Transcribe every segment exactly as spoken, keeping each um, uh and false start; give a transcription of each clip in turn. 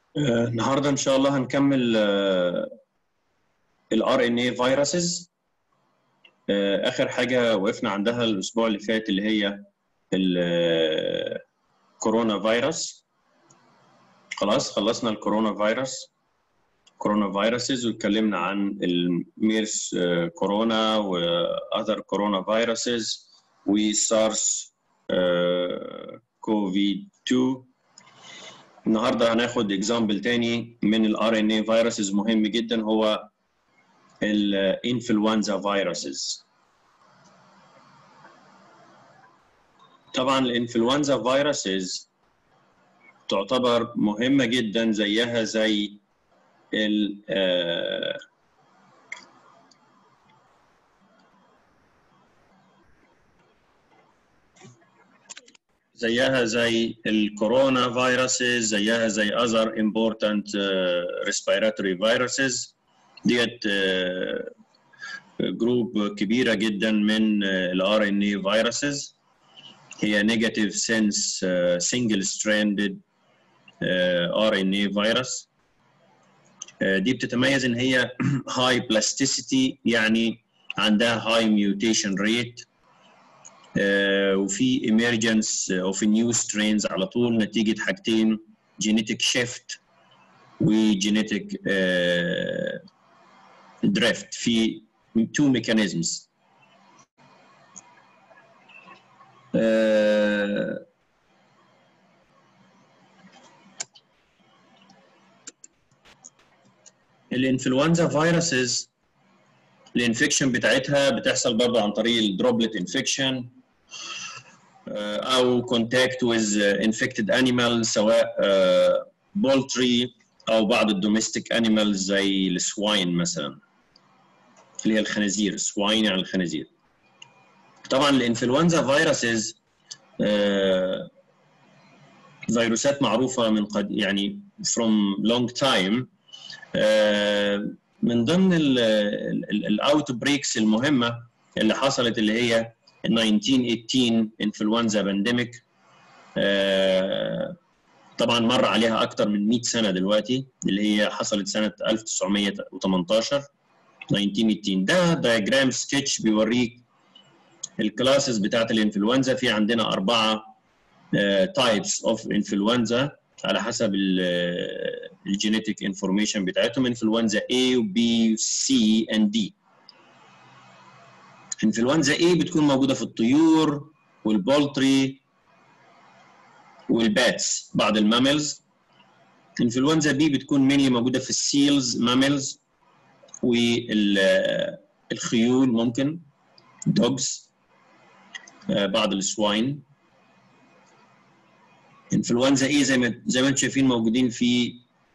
آه، النهارده ان شاء الله هنكمل الار ان اي فيروسز. اخر حاجه وقفنا عندها الاسبوع اللي فات اللي هي الكورونا فيروس. خلاص خلصنا الكورونا فيروس كورونا فيروسز واتكلمنا عن الميرس كورونا واذر كورونا فيروسز وسارس كوفيد اثنين. النهارده هناخد اكزامبل تاني من الار ان اي فيروسز مهم جدا، هو الانفلونزا فيروسز. طبعا الانفلونزا فيروسز تعتبر مهمه جدا، زيها زي ال زيها زي الكورونا فيروسز، زيها زي other important respiratory viruses. ديت جروب كبيرة جدا من ال آر إن إيه viruses، هي negative sense single stranded آر إن إيه virus. دي بتتميز ان هي high plasticity، يعني عندها high mutation rate، وفي emergence of new strains على طول نتيجة حاجتين: genetic shift و genetic drift في two mechanisms. الانفلونزا فيروسز الانفكشن بتاعتها بتحصل برضه عن طريق الدروبلت انفكشن او كونتاكت ويز انفكتد انيمال، سواء بولتري او بعض الدوميستيك انيمالز زي السواين مثلا، اللي هي الخنازير. سواين يعني الخنازير. طبعا الانفلونزا فيروسز فيروسات معروفه من قد يعني from long time. من ضمن الاوت بريكس المهمه اللي حصلت اللي هي ال ألف وتسعمية وتمنتاشر انفلونزا بانديميك. طبعا مر عليها اكثر من مئة سنه دلوقتي، اللي هي حصلت سنه ألف وتسعمية وتمنتاشر ألف وتسعمية وتمنتاشر. ده دايجرام سكتش بيوريك الكلاسز بتاعت الانفلونزا. في عندنا اربعه تايبس اوف انفلونزا على حسب الجينيتيك انفورميشن بتاعتهم: انفلونزا A و B و C and D. انفلونزا A بتكون موجوده في الطيور والبولتري والباتس، بعض الماملز. انفلونزا B بتكون ميني موجوده في السيلز ماملز والخيول، ممكن دوجز، بعض السواين. انفلونزا A زي ما زي ما انتم شايفين موجودين في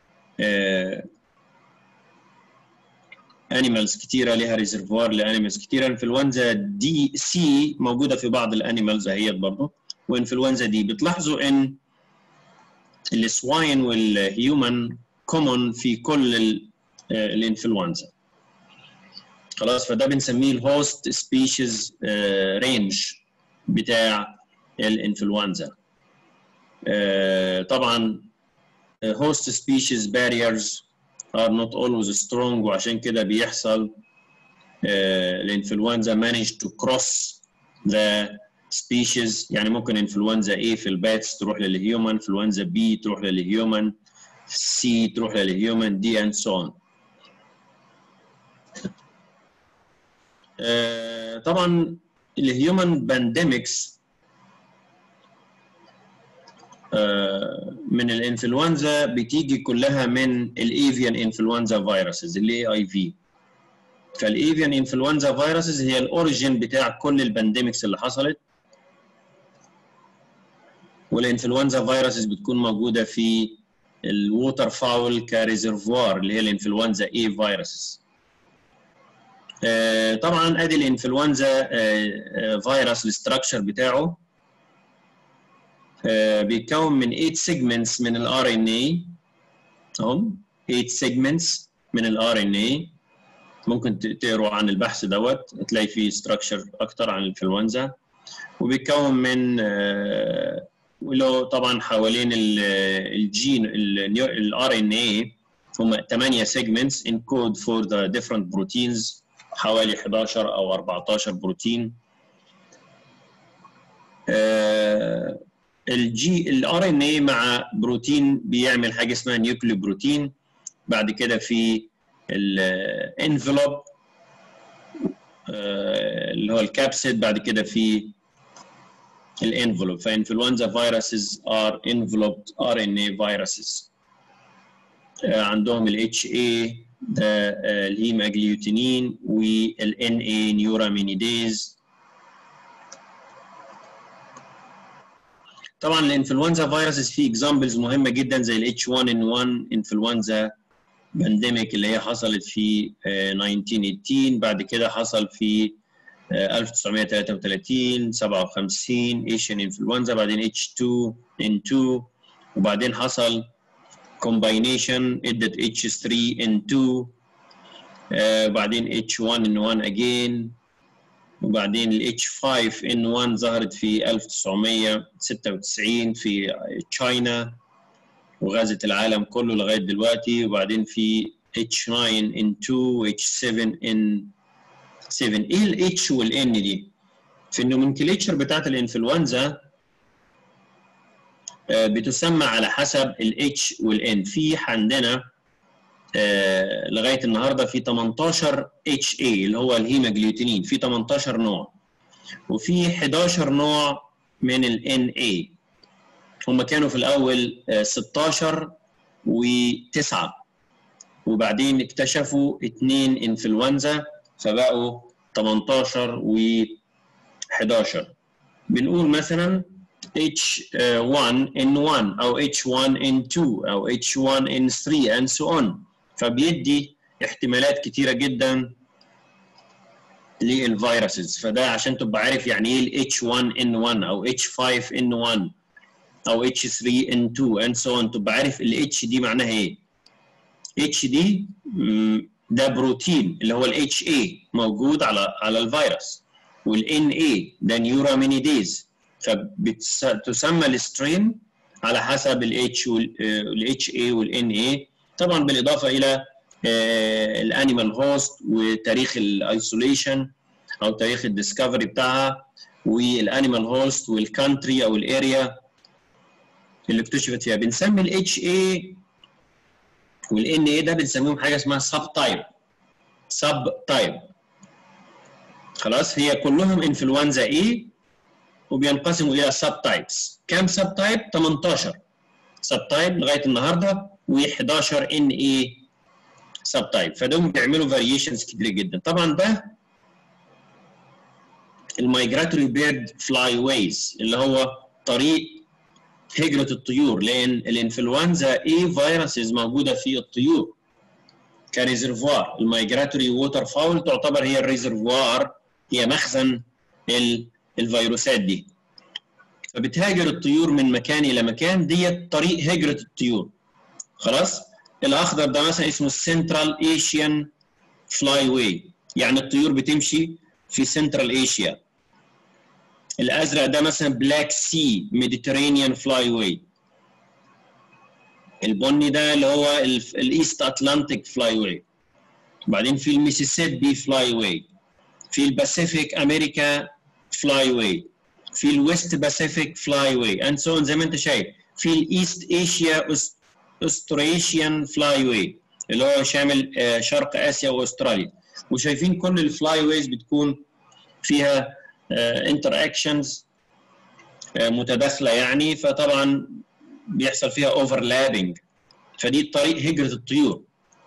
انيمالز كتيره، ليها ريزرفوار لانيمالز كتيره. انفلونزا دي سي موجوده في بعض الانيمالز اهيت برضه. وانفلونزا دي بتلاحظوا ان السواين والهيومن كومون في كل الانفلونزا. خلاص، فده بنسميه الهوست سبيشيز رينج بتاع الانفلونزا. طبعا host species barriers are not always strong، وعشان كده بيحصل الانفلونزا manage to cross the species. يعني ممكن انفلونزا A في الباتس تروح للهيومن، انفلونزا B تروح للهيومن، C تروح للهيومن، D and so on. طبعا الهيومن بانديميكس من الانفلونزا بتيجي كلها من الايفيان انفلونزا فيروسز اللي هي اي في. فالايفيان انفلونزا فيروسز هي الاوريجين بتاع كل البانديميكس اللي حصلت. والانفلونزا فيروسز بتكون موجوده في الووتر فاول كريزرفوار، اللي هي الانفلونزا اي فيروسز. طبعا ادي الانفلونزا فيروس الاستراكشر بتاعه بيتكون من ثمانية segments من ال آر إن إيه اهم ثمانية segments من ال آر إن إيه. ممكن تقروا عن البحث دوت، تلاقي فيه structure اكتر عن الانفلونزا. وبيتكون من ولو طبعا حوالين الجين الار ان اي هم ثمانية segments encode for the different proteins، حوالي احداشر او اربعتاشر بروتين. آه الجي الار ان اي مع بروتين بيعمل حاجه اسمها نيوكليو بروتين، بعد كده في الانفلوب آه اللي هو الكابسيد، بعد كده في الانفلوب. فانفلونزا فيروسز ار انفلوبد ار ان اي فيروسز. عندهم الاتش اي ده الهيم اجليوتينين، والان اي نيورامينيديز. طبعا الانفلونزا فيروسز في اكزامبلز مهمه جدا زي الاتش واحد ان واحد انفلونزا بانديميك اللي هي حصلت في ألف وتسعمية وتمنتاشر، بعد كده حصل في ألف وتسعمية وتلاتة وتلاتين سبعة وخمسين ايشن انفلونزا، بعدين اتش اتنين ان اتنين، وبعدين حصل combination ادت اتش تلاتة ان اتنين، آه بعدين اتش واحد ان واحد again، وبعدين ال اتش خمسة ان واحد ظهرت في ألف وتسعمية وستة وتسعين في تشاينا وغزت العالم كله لغايه دلوقتي، وبعدين في اتش تسعة ان اتنين و اتش سبعة ان سبعة. ايه الاتش والان دي؟ في النومنكليتشر بتاعت الانفلونزا آه بتسمى على حسب الاتش والان. في عندنا آه لغايه النهارده في تمنتاشر اتش اي اللي هو الهيماجليوتينين، في تمنتاشر نوع، وفي حداشر نوع من الان اي. هم كانوا في الاول آه ستاشر وتسعة، وبعدين اكتشفوا اثنين انفلونزا فبقوا تمنتاشر وحداشر. بنقول مثلا اتش واحد ان واحد او اتش واحد ان اتنين او اتش واحد ان تلاتة and so on. فبيدي احتمالات كتيره جدا للفيروسز. فده عشان تبقى عارف يعني ايه ال اتش واحد ان واحد او اتش خمسة ان واحد او اتش تلاتة ان اتنين and so on، تبقى عارف ال اتش دي معناها ايه. اتش دي ده بروتين اللي هو ال اتش اي موجود على على الفيروس، والان اي ده نيورامينيديز، فبتسمى السترين على حسب الاتش والاتش اي والان اي، طبعا بالاضافه الى الانيمال هوست وتاريخ الايسوليشن او تاريخ الديسكفري بتاعها، والانيمال هوست والكانتري او الاريا اللي اكتشفت فيها. بنسمي الاتش اي والان اي ده بنسميهم حاجه اسمها سب تايب. سب تايب خلاص، هي كلهم انفلونزا اي وبينقسموا الى سب تايبس. كام سب تايب؟ تمنتاشر سب تايب لغايه النهارده، و11 ان اي سب تايب. فدول بيعملوا فاريشنز كتير جدا. طبعا ده المايجراتوري بيرد فلاي ويز اللي هو طريق هجرة الطيور، لأن الإنفلونزا اي فيروسز موجودة في الطيور كريزرفوار. المايجراتوري ووتر فاول تعتبر هي الريزرفوار، هي مخزن الفيروسات دي. فبتهاجر الطيور من مكان إلى مكان، ديت طريق هجرة الطيور. خلاص؟ الأخضر ده مثلا اسمه السنترال ايشيان فلاي واي، يعني الطيور بتمشي في سنترال ايشيا. الازرق ده مثلا بلاك سي ميديترينيان فلاي واي. البني ده اللي هو الايست اتلانتيك فلاي واي. وبعدين في الميسيسيبي فلاي واي، في الباسيفيك امريكا فلاي واي، في الويست باسيفيك فلاي واي اند سو زي ما انت شايف. في الايست ايشيا استراليشيان فلاي واي اللي هو شامل شرق اسيا واستراليا. وشايفين كل الفلاي وايز بتكون فيها انتر اكشنز متداخله يعني، فطبعا بيحصل فيها اوفرلابنج. فدي طريق هجره الطيور.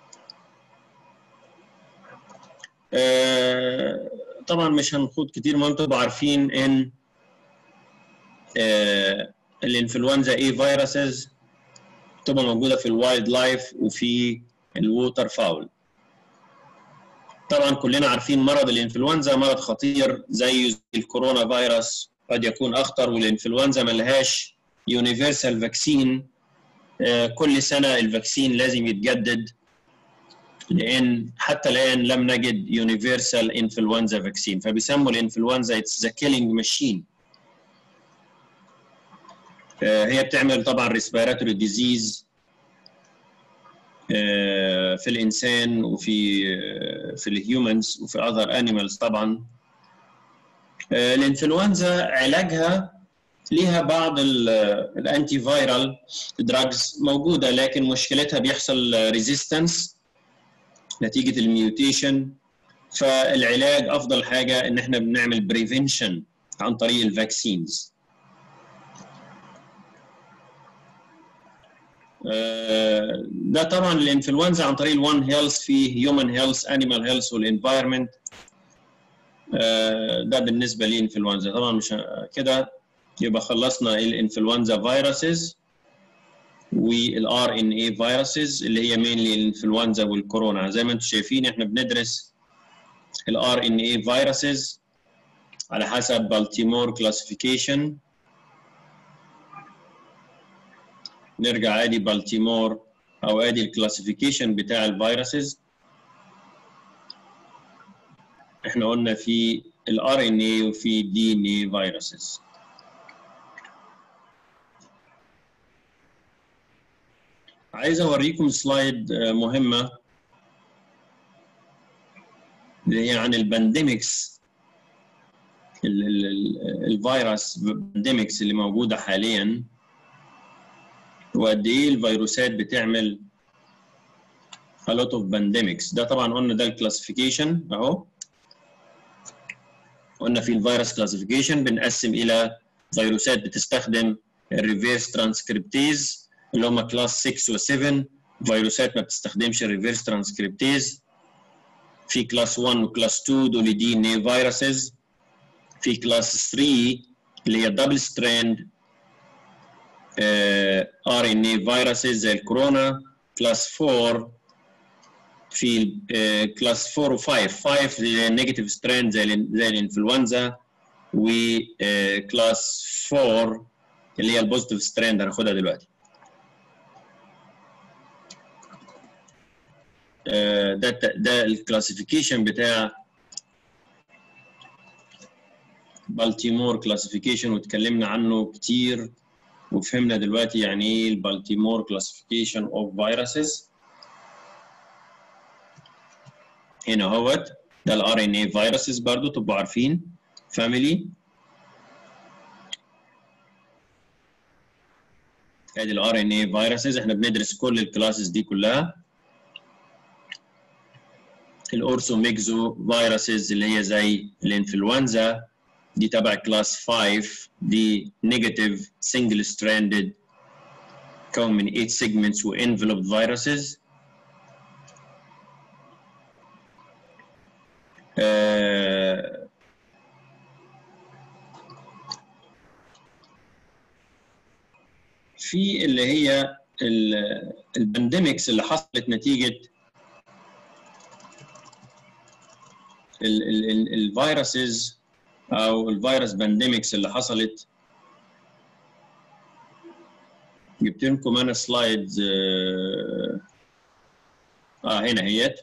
طبعا مش هنخوض كتير، ما انتم عارفين ان الانفلونزا اي فيروسز تبقى موجوده في الوايلد لايف وفي الووتر فاول. طبعا كلنا عارفين مرض الانفلونزا مرض خطير زي الكورونا فيروس، قد يكون اخطر. والانفلونزا ملهاش يونيفرسال فاكسين، كل سنه الفاكسين لازم يتجدد، لان حتى الان لم نجد يونيفرسال انفلونزا فاكسين. فبيسموا الانفلونزا اتس ذا كيلينج ماشين. هي بتعمل طبعا ريسبيراتوري ديزيز في الانسان وفي في الهيومنز وفي اذر انيمالز طبعا. الانفلونزا علاجها ليها بعض الانتي فايرال دراجز موجوده، لكن مشكلتها بيحصل ريزيستنس نتيجه الميوتيشن. فالعلاج افضل حاجه ان احنا بنعمل بريفنشن عن طريق الفاكسينز. ده طبعا الانفلونزا عن طريق الوان هيلث، في هيومن هيلث، انيمال هيلث، والانفايرمنت. ده بالنسبه للانفلونزا. طبعا مش كده يبقى خلصنا الانفلونزا فيروسز والار ان اي فيروسز اللي هي مينلي الانفلونزا والكورونا. زي ما انتم شايفين احنا بندرس الار ان اي فيروسز على حسب بالتيمور كلاسيفيكيشن. نرجع ادي بالتيمور او ادي الكلاسيفيكيشن بتاع الفيروسز. احنا قلنا في الار ان اي وفي دي ان اي فيروسز. عايز اوريكم سلايد مهمه اللي هي عن البانديميكس، الفيروس بانديميكس اللي موجوده حاليا، وقد ايه الفيروسات بتعمل a lot of pandemics. ده طبعا قلنا ده الكلاسيفيكيشن اهو. قلنا في الفيروس كلاسيفيكيشن بنقسم الى فيروسات بتستخدم الريفيرس ترانسكريبتيز اللي هم كلاس ستة و سبعة، فيروسات ما بتستخدمش الريفيرس ترانسكريبتيز. في كلاس واحد وكلاس اتنين دول دي ان اي فيروسز. في كلاس ثلاثة اللي هي دبل ستراند ار ان اي فيروسز زي الكورونا. كلاس أربعة في كلاس أربعة و خمسة، خمسة نيجاتيف ستراند زي زي الانفلونزا، وكلاس أربعة اللي هي البوزيتيف ستراند هناخدها دلوقتي. ده ده الكلاسيفيكيشن بتاع بالتيمور كلاسيفيكيشن، واتكلمنا عنه كتير وفهمنا دلوقتي يعني ايه البالتيمور كلاسيفيكيشن اوف فيروسز. هنا اهوت ده الار ان اي فيروسز برضه تبقوا عارفين فاميلي. ادي الار ان اي فيروسز، احنا بندرس كل الكلاسز دي كلها. الاورثوميكزو فيروسز اللي هي زي الانفلونزا دي تبع كلاس خمسة، دي نيجاتيف سنجل ستراندد كون من ثمانية سيجمنتس وانفلوب فيروسز. آه في اللي هي البانديميكس اللي حصلت نتيجه الفيروسز او الفيروس بانديميكس اللي حصلت. جبت لكم انا سلايدز اه, آه هنا هيت.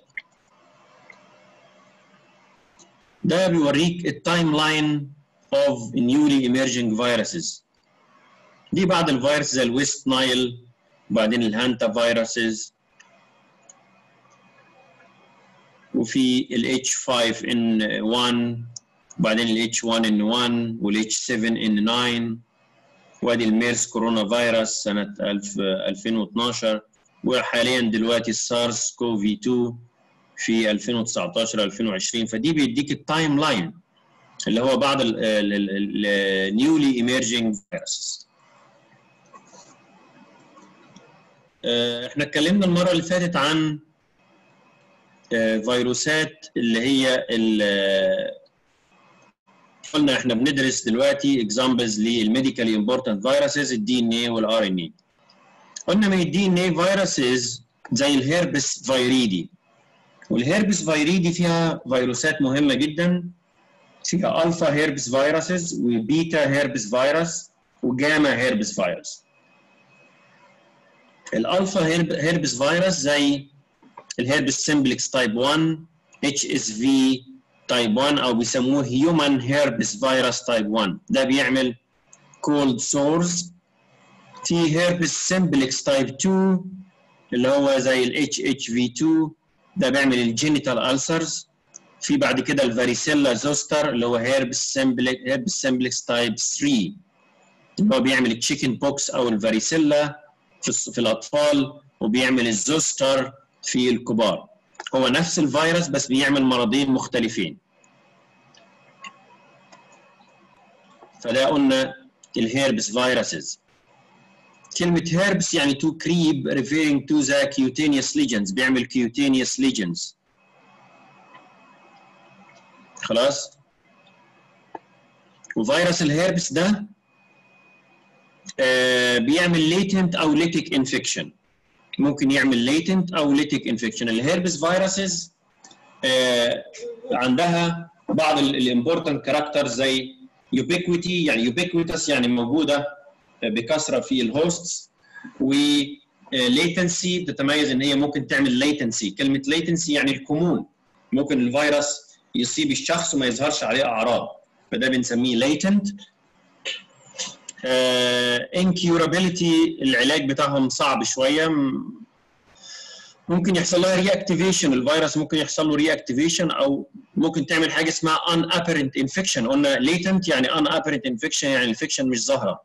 ده بيوريك التايم لاين اوف نيولي ايمرجينج فيروسز. دي بعض الفيروس زي الويست نايل، وبعدين الهانتا فيروسز، وفي ال إتش خمسة إن واحد، وبعدين ال إتش واحد إن واحد، وال إتش سبعة إن تسعة، وادي الميرس كورونا فيروس سنة ألفين واثناشر، وحاليا دلوقتي السارس كوفي اثنين في ألفين وتسعتاشر ألفين وعشرين. فدي بيديك التايم لاين اللي هو بعض النيولي ايمرجينج فيروسز. احنا اتكلمنا المرة اللي فاتت عن فيروسات اللي هي قلنا احنا بندرس دلوقتي اكزامبلز للميديكالي امبورتنت فيروسز، الدي ان اي والار ان اي. قلنا من الدي ان اي فيروسز زي الهيربس فيريدي، والهيربس فيريدي فيها فيروسات مهمه جدا، فيها الفا هيربس فيروسز وبيتا هيربس فيروس وجاما هيربس فيروس. الالفا هيربس فيروس زي الهيربس سمبلكس تايب واحد، اتش اس في تايب واحد، او بيسموه هيومن هيربس فيروس تايب واحد. ده بيعمل كولد سورز في هيربس سمبلكس تايب اتنين اللي هو زي ال اتش اتش في اتنين ده بيعمل الجينيتال ألسرز. في بعد كده الفاريسيلا زوستر اللي هو هيربس سمبلكس هيربس سمبلكس تايب تلاتة اللي هو بيعمل التشيكن بوكس او الفاريسيلا في, في الاطفال، وبيعمل الزوستر في الكبار. هو نفس الفيروس بس بيعمل مرضين مختلفين. فده قلنا الهيربس فيروسز. كلمة هيربس يعني to creep referring to the cutaneous lesions، بيعمل cutaneous lesions. خلاص؟ وفيروس الهيربس ده آه بيعمل latent أو lytic infection. ممكن يعمل latent أو lytic infection. الهيربس فيروسز آه عندها بعض الامبورتنت كاركتر زي ubiquity، يعني ubiquitous يعني موجودة بكثرة في الهوستس، و latency بتتميز ان هي ممكن تعمل latency. كلمة latency يعني الكمون، ممكن الفيروس يصيب الشخص وما يظهرش عليه اعراض، فده بنسميه latent. uh, incurability العلاج بتاعهم صعب شوية، ممكن يحصل لها reactivation، الفيروس ممكن يحصل له reactivation او ممكن تعمل حاجة اسمها unapparent infection. قلنا latent يعني unapparent infection يعني الانفكشن مش ظاهرة.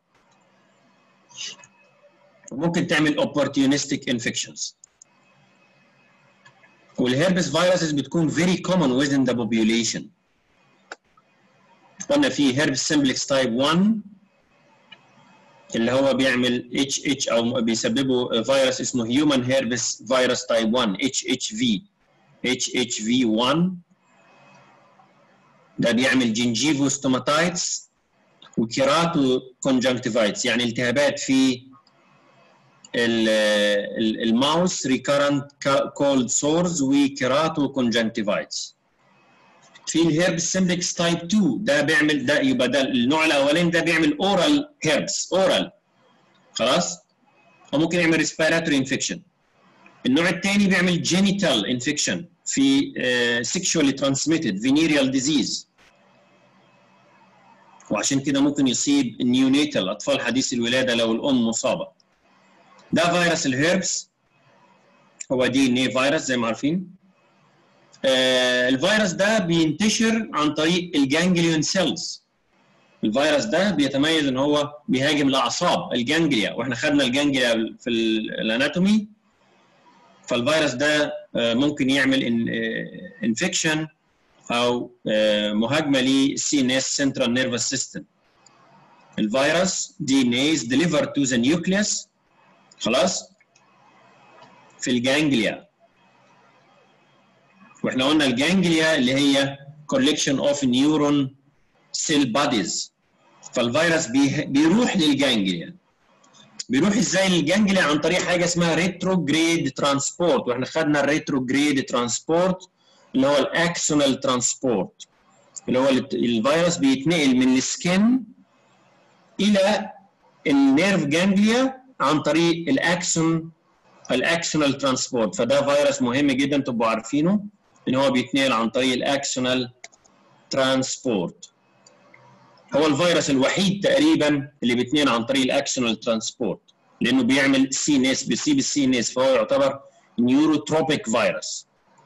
ممكن تعمل opportunistic infections. والهيربس فيروسز بتكون very common within the population. قلنا في هيربس سمبلكس تايب واحد اللي هو بيعمل اتش اتش او بيسببه فيروس اسمه human herpes virus type واحد اتش اتش في اتش اتش في واحد. ده بيعمل جنجيفو ستوماتايتس وكيراتو كونجنكتيفايتس، يعني التهابات في الماوس، ريكارنت كولد سورز وكيراتو كونجنكتيفايتس. في الهيربس سمبلكس تايب اتنين ده بيعمل، ده يبقى ده النوع الاولاني ده بيعمل اورال هيربس اورال خلاص، وممكن يعمل ريسبيراتوري انفكشن. النوع الثاني بيعمل جينيتال انفكشن في سيكشوالي ترانسميتد فينيريال ديزيز، وعشان كده ممكن يصيب النيونيتال اطفال حديث الولاده لو الام مصابه. ده فيروس الهيربس هو دي ان اي فيروس زي ما عارفين. آه الفيروس ده بينتشر عن طريق الجانجليون سيلز. الفيروس ده بيتميز ان هو بيهاجم الاعصاب الجانجليا، واحنا خدنا الجانجليا في الاناتومي. فالفيروس ده آه ممكن يعمل انفكشن او آه مهاجمه للسي ان اس سنترال نيرفس سيستم. الفيروس دي ان اي is delivered to the nucleus خلاص في الجانجليا. واحنا قلنا الجانجليا اللي هي collection of neuron cell bodies. فالفيروس بيروح للجانجليا. بيروح ازاي للجانجليا؟ عن طريق حاجه اسمها ريتروجريد ترانسبورت، واحنا خدنا الريتروجريد ترانسبورت اللي هو الاكسونال ترانسبورت، اللي هو الفيروس بيتنقل من السكن الى النيرف جانجليا عن طريق الاكسون الاكسونال ترانسبورت. فده فيروس مهم جدا تبقوا عارفينه ان هو بيتنقل عن طريق الاكسونال ترانسبورت. هو الفيروس الوحيد تقريبا اللي بيتنقل عن طريق الاكسونال ترانسبورت، لانه بيعمل سي ان اس، بيسيب السي ان اس، فهو يعتبر نيوروتروبيك فيروس.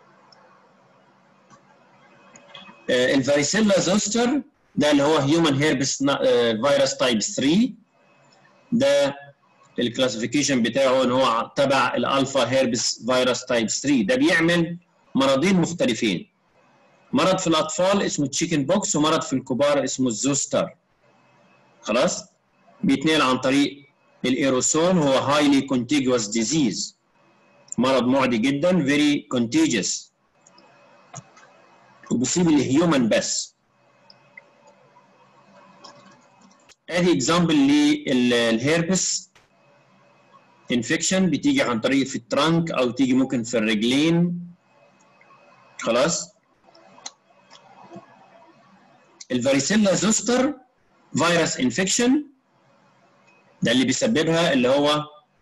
آه الفاريسيلا زوستر ده اللي هو هيومن هيربس فيروس تايب تلاتة، ده الكلاسيفيكيشن بتاعه ان هو تبع الالفا هيربس فيروس تايب تلاتة. ده بيعمل مرضين مختلفين، مرض في الاطفال اسمه تشيكن بوكس، ومرض في الكبار اسمه الزوستر. خلاص؟ بيتنقل عن طريق الايروسول، هو هايلي كونتيجوس ديزيز، مرض معدي جدا فيري كونتيجيوس، وبيصيب الهيومن بس. ادي اكزامبل للهيربس انفكشن، بتيجي عن طريق في الترنك او تيجي ممكن في الرجلين. خلاص؟ الفاريسيلا زوستر فيروس انفكشن ده اللي بيسببها اللي هو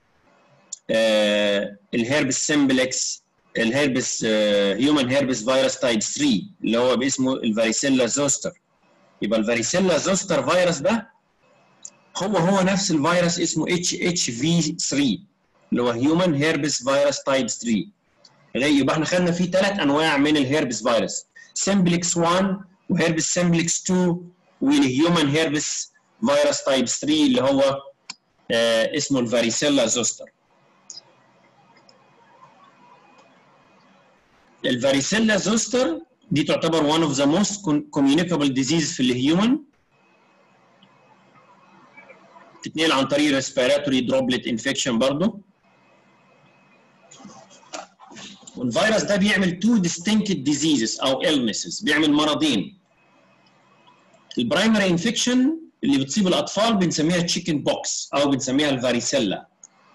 آه الهيربس سمبلكس، الهيربس هيومن هيربس فيروس تايب تلاتة اللي هو باسمه الفاريسيلا زوستر. يبقى الفاريسيلا زوستر فيروس ده هو هو نفس الفيروس اسمه اتش اتش في ثلاثة اللي هو هيومن هيربس فيروس تايب ثلاثة. يبقى احنا خدنا فيه ثلاث انواع من الهيربس فيروس، سمبلكس واحد وهيربس سمبلكس اتنين والهيومن هيربس فيروس تايب ثلاثة اللي هو آه اسمه الفاريسيلا زوستر. الفاريسيلا زوستر دي تعتبر one of the most communicable disease في الهيومن، تتنقل عن طريق respiratory droplet infection برضه. والفيروس ده بيعمل two distinct diseases او illnesses، بيعمل مرضين. البرايمري انفكشن اللي بتصيب الاطفال بنسميها تشيكن بوكس او بنسميها الفاريسيلا.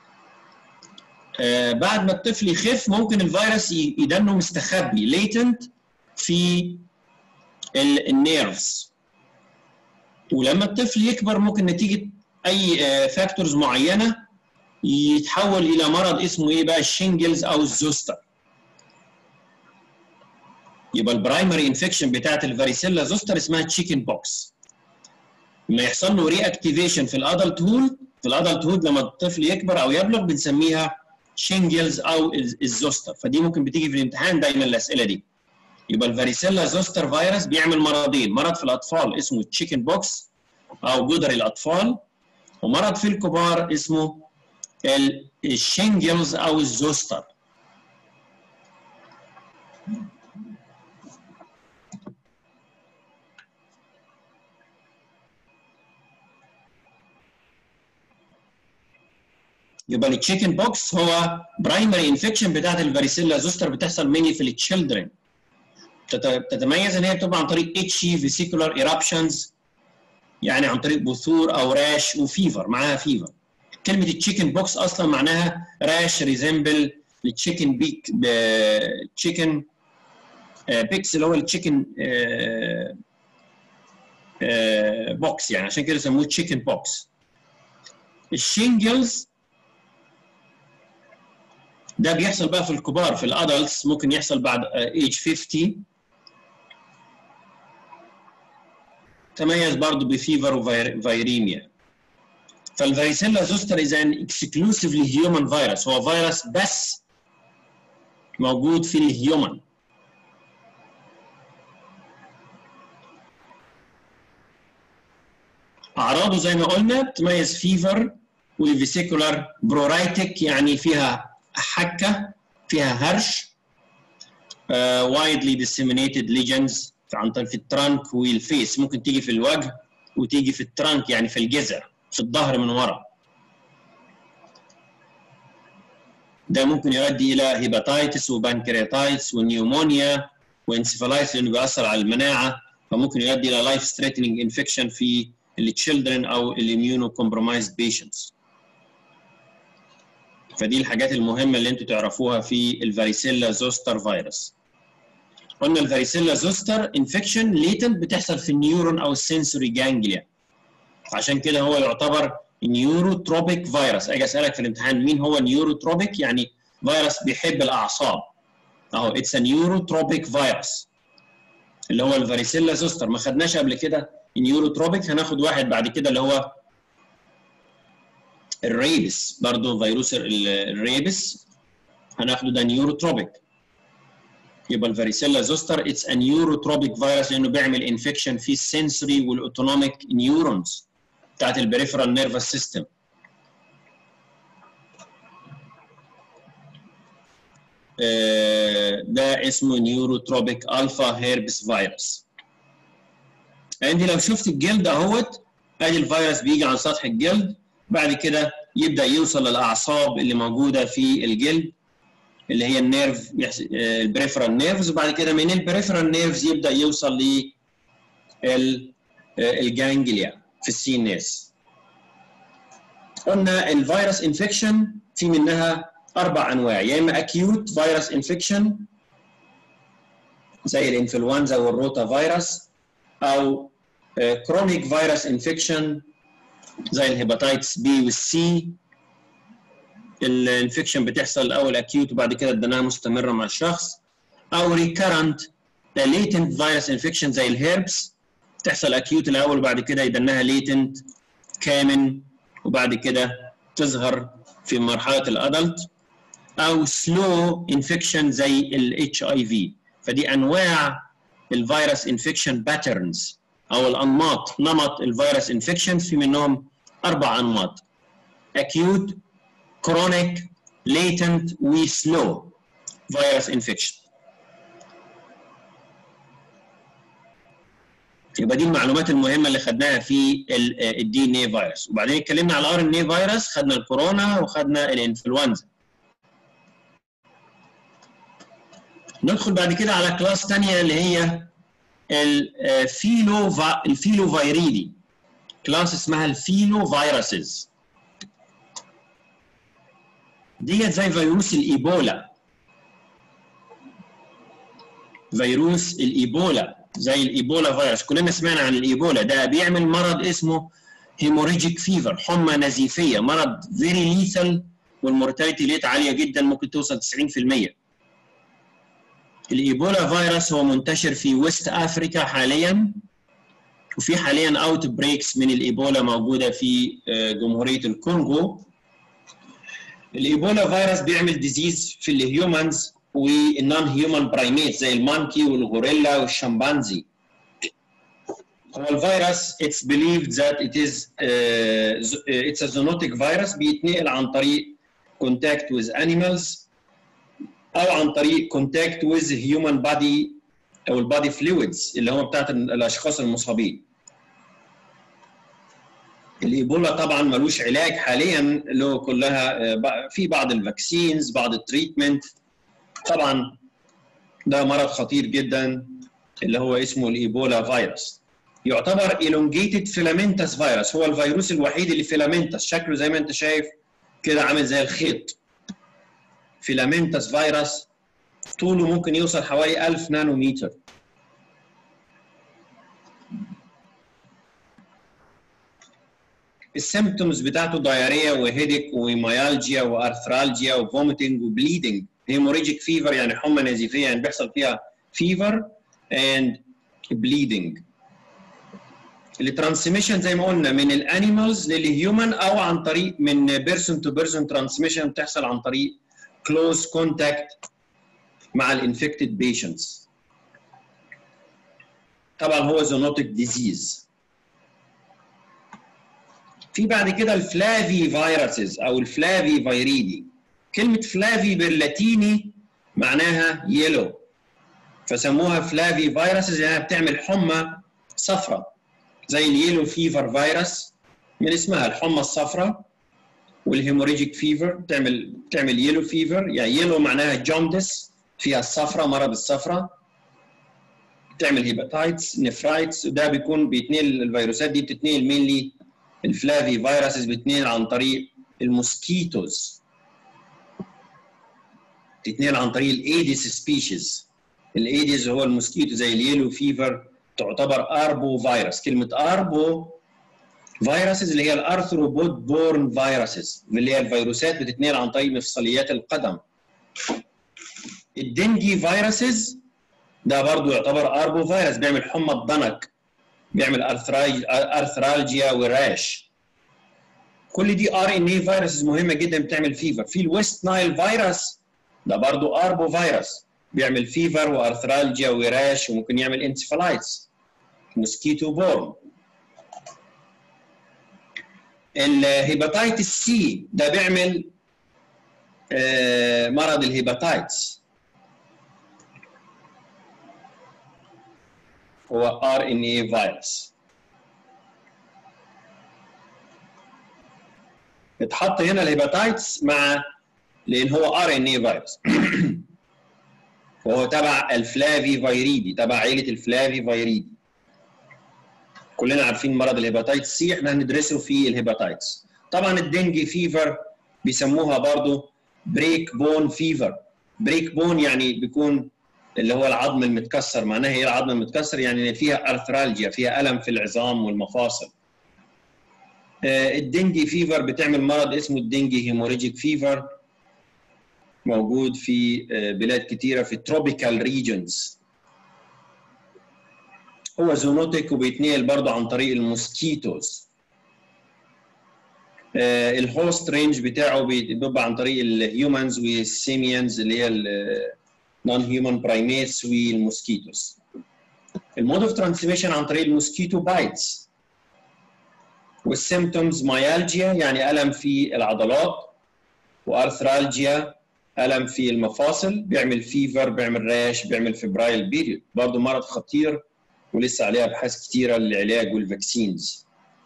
آه بعد ما الطفل يخف ممكن الفيروس يدنه مستخبي ليتنت في النيرفز، ولما الطفل يكبر ممكن نتيجه اي آه فاكتورز معينه يتحول الى مرض اسمه ايه بقى الشينجلز او الزوستر. يبقى البرايمري انفكشن بتاعت الفاريسيلا زوستر اسمها تشيكن بوكس. لما يحصل له ري اكتيفيشن في الادلت هود، في الادلت هود لما الطفل يكبر او يبلغ بنسميها شينجلز او الزوستر. فدي ممكن بتيجي في الامتحان دايما الاسئله دي. يبقى الفاريسيلا زوستر فيروس بيعمل مرضين، مرض في الاطفال اسمه تشيكن بوكس او جدري الاطفال، ومرض في الكبار اسمه الشينجلز او الزوستر. يبقى التشيكن بوكس هو برايمري انفكشن بتاعت الفاريسيلا زوستر، بتحصل مني في التشيلدرن. بتتميز ان هي بتبقى عن طريق اتشي فيسيكولار ايرابشنز، يعني عن طريق بثور او راش وفيفر، معاها فيفر. كلمه التشيكن بوكس اصلا معناها راش ريزمبل التشيكن بيك تشيكن بيكس اللي هو التشيكن بوكس، يعني عشان كده سموه تشيكن بوكس. الشينجلز ده بيحصل بقى في الكبار، في الادلتس ممكن يحصل بعد ايج خمسين. تميز برضه بفيفر وفيريميا. فالفاريسيلا زوستر is an exclusively human virus، هو فيروس بس موجود في الهيومن. اعراضه زي ما قلنا بتميز فيفر والفيسيكولار برورايتك، يعني فيها حكه، فيها هرش. uh, widely disseminated lesions عن طريق في الترانك والفيس، ممكن تيجي في الوجه وتيجي في الترانك يعني في الجذع في الظهر من ورا. ده ممكن يؤدي الى هيباتايتس وبانكرياتايتس ونيومونيا وانسفالايتس لانه بيأثر على المناعه، فممكن يؤدي الى لايف ثريتنينج انفكشن في التشيلدرن او الاميونو كومبرومايزد بيشنتس. فدي الحاجات المهمه اللي انتوا تعرفوها في الفاريسيلا زوستر فيروس. قلنا الفاريسيلا زوستر انفكشن ليتنت بتحصل في النيورون او السنسوري جانجليا، عشان كده هو يعتبر نيوروتروبيك فيروس. اجي اسالك في الامتحان مين هو نيوروتروبيك، يعني فيروس بيحب الاعصاب، اهو اتس ا نيوروتروبيك فيروس اللي هو الفاريسيلا زوستر. ما خدناش قبل كده نيوروتروبيك، هناخد واحد بعد كده اللي هو الريبس، برضه فيروس الريبس هناخده، ده نيوروتروبيك. يبقى الفاريسيلا زوستر اتس ا نيوروتروبيك فيروس لانه بيعمل انفكشن في السنسوري والاوتونوميك نيورونز بتاعت البريفرال نيرفس سيستم. ده اسمه نيوروتروبيك الفا هيربس فيروس. عندي لو شفت الجلد اهوت، ادي الفيروس بيجي على سطح الجلد، بعد كده يبدا يوصل للاعصاب اللي موجوده في الجلد اللي هي النيرف البريفرال نيرفز، وبعد كده من البريفرال نيرفز يبدا يوصل للجانجليا في السي ان اس. قلنا الفيروس انفكشن في منها اربع انواع، يا اما اكيوت فيروس انفكشن زي الانفلونزا والروتا فيروس، او كرونيك فيروس انفكشن زي الهيباتايتس بي والسي. الانفكشن بتحصل الاول اكيوت وبعد كده الدناها مستمره مع الشخص، او ريكارنت ليتنت فيروس انفكشن زي الهيربس، تحصل اكيوت الاول وبعد كده يدناها ليتنت كامن وبعد كده تظهر في مرحله الادلت، او سلو انفكشن زي الاتش اي في. فدي انواع الفيروس انفكشن باترنز او الانماط، نمط الفيروس انفكشن في منهم اربع انماط: acute chronic latent وسلو فيروس انفكشن. يبقى دي المعلومات المهمه اللي خدناها في الدي ان اي فيروس. وبعدين اتكلمنا على الار ان اي فيروس، خدنا الكورونا وخدنا الانفلونزا. ندخل بعد كده على كلاس ثانيه اللي هي الفيلو الفيلو فيريدي، كلاس اسمها الفيلو فيروسز. ديت زي فيروس الايبولا، فيروس الايبولا زي الايبولا فيروس، كلنا سمعنا عن الايبولا. ده بيعمل مرض اسمه هيموريجيك فيفر، حمى نزيفيه، مرض فيري ليثل والمورتاليتي ريت عاليه جدا، ممكن توصل تسعين في المية. الايبولا فيروس هو منتشر في ويست افريكا حاليا، وفي حاليا اوت بريكس من الايبولا موجوده في جمهوريه الكونغو. الايبولا فيروس بيعمل ديزيز في الهيومنز والنون هيومن برايميت زي المونكي والغوريلا والشمبانزي. هو الفيروس it's believed that it is uh, it's a zoonotic virus، بيتنقل عن طريق contact with animals او عن طريق contact with human body او البادي فلويدز اللي هم بتاعت الاشخاص المصابين. الايبولا طبعا ملوش علاج حاليا، له كلها في بعض الفاكسينز، بعض التريتمنت. طبعا ده مرض خطير جدا اللي هو اسمه الايبولا فيروس. يعتبر elongated filamentous فيروس، هو الفيروس الوحيد اللي filamentous، شكله زي ما انت شايف كده عامل زي الخيط. filamentous فيروس طوله ممكن يوصل حوالي ألف نانومتر. السيمبتومز بتاعته دايريا وهيديك وميالجيا وارثرالجيا وفوميتنج وبليدنج. هيموريجيك فيفر يعني حمى نزيفيه، يعني بيحصل فيها فيفر اند بليدنج. الترانسميشن زي ما قلنا من الانيمالز للهيومن او عن طريق من بيرسون تو بيرسون ترانسميشن، بتحصل عن طريق كلوز كونتاكت مع الانفكتد بيشنتس. طبعا هو زونوتيك ديزيز. في بعد كده الفلافي فيروسز او الفلافي فيريدي. كلمه فلافي باللاتيني معناها يلو، فسموها فلافي فيروسز يعني بتعمل حمى صفراء زي اليلو فيفر فيروس من اسمها الحمى الصفراء، والهيموريجيك فيفر بتعمل بتعمل يلو فيفر، يعني يلو معناها جوندس فيها الصفراء، مرض الصفراء. بتعمل هيباتايتس، نفرايتس، وده بيكون بيتنقل الفيروسات دي بتتنقل مينلي الفلافي فيروسز بتتنقل عن طريق الموسكيتوز، بتتنقل عن طريق الايديس سبيشيز. الايديس هو الموسكيتو زي اليلو فيفر، تعتبر اربو فيروس. كلمه اربو فيروسز اللي هي الارثروبود بورن فيروسز، اللي هي الفيروسات بتتنقل عن طريق مفصليات القدم. الدنجي فيروسز ده برضه يعتبر اربو فيروس، بيعمل حمى الضنك، بيعمل ارثرالجيا وراش. كل دي ار ان اي فيروسز مهمه جدا بتعمل فيفر. في الويست نايل فيروس ده برضه اربو فيروس، بيعمل فيفر وارثرالجيا وراش وممكن يعمل انسفالايتس، موسكيتو بورن. الهيباتايتس سي ده بيعمل آه مرض الهيباتايتس، هو ار ان اي فيروس. اتحط هنا الهيباتايتس مع لان هو ار ان اي فيروس وهو تبع الفلافي فيريدي، تبع عيله الفلافي فيريدي. كلنا عارفين مرض الهيباتايتس سي، احنا هندرسه في الهيباتايتس. طبعا الدنجي فيفر بيسموها برضو بريك بون فيفر. بريك بون يعني بيكون اللي هو العظم المتكسر. معناها ايه العظم المتكسر؟ يعني فيها ارثرالجيا، فيها الم في العظام والمفاصل. آه الدنجي فيفر بتعمل مرض اسمه الدنجي هيموريجيك فيفر، موجود في آه بلاد كتيره في التروبيكال ريجنز. هو زونوتيك وبيتنقل برضه عن طريق الموسكيتوز. الهوست رينج بتاعه بيبقى عن طريق الهيومنز والسيميانز اللي هي النون هيومن برايميتس والموسكيتوس. المود اوف ترانسميشن عن طريق الموسكيتو بايتس. والسيمتومز مايالجيا يعني الم في العضلات، وارثرالجيا الم في المفاصل، بيعمل فيفر، بيعمل راش، بيعمل فيبرايل بيريود. برضه مرض خطير ولسه عليه ابحاث كثيره للعلاج والفاكسينز.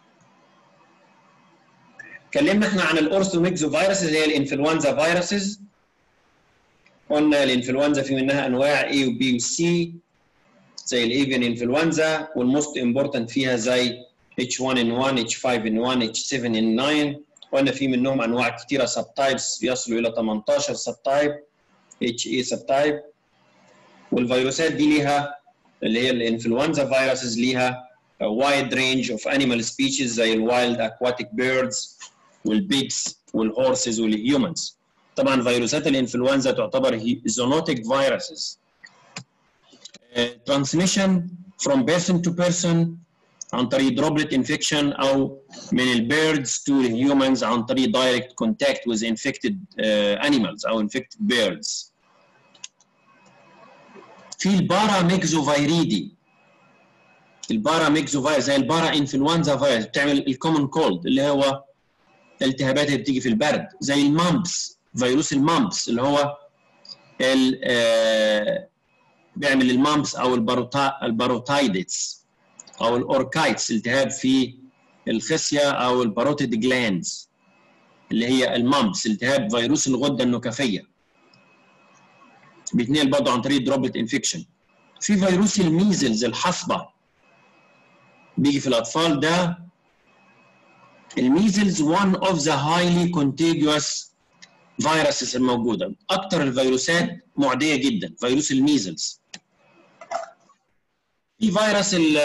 اتكلمنا احنا عن الاورثوميكزو فيروسز اللي هي الانفلونزا فيروسز. قلنا الانفلونزا في منها انواع A و B و C زي الايفيان انفلونزا، والموست امبورتنت فيها زي إتش وان إن وان، إتش فايف إن وان، إتش سفن إن ناين. قلنا في منهم انواع كثيره سب تايبس بيصلوا الى ثمانية عشر سب تايب، إتش إيه سب تايب. والفيروسات دي ليها اللي هي الانفلونزا فيروسز ليها وايد رينج اوف انيمال سبيشيز زي الوايلد اكواتيك بيردز والبيجز والهورسز والهيومنز. طبعا فيروسات الانفلونزا تعتبر زونوتيك فيروسز. ترانسميشن فروم بيرسون تو بيرسون عن طريق دروبلت انفكشن او من البيردز تو الهيومنز عن طريق دايركت كونتاكت وذ انفكتد انيمالز او انفكتد بيردز. في البارا ميكزوفيريدي. البارا ميكزوفيروس زي البارا انفلونزا فيروس بتعمل الكومن كولد اللي هو الالتهابات اللي بتيجي في البرد، زي المامبس، فيروس المامبس اللي هو ال آه بيعمل المامبس او الباروتا الباروتايدتس او الاوركايتس، التهاب في الخصيه او الباروتيد جلاندز اللي هي المامبس، التهاب فيروس الغده النكفيه. بيتنقل برضه عن طريق دروبلت انفكشن. في فيروس الميزلز الحصبه بيجي في الاطفال. ده الميزلز one of the highly contagious viruses الموجوده، اكثر الفيروسات معديه جدا فيروس الميزلز. في فيروس ال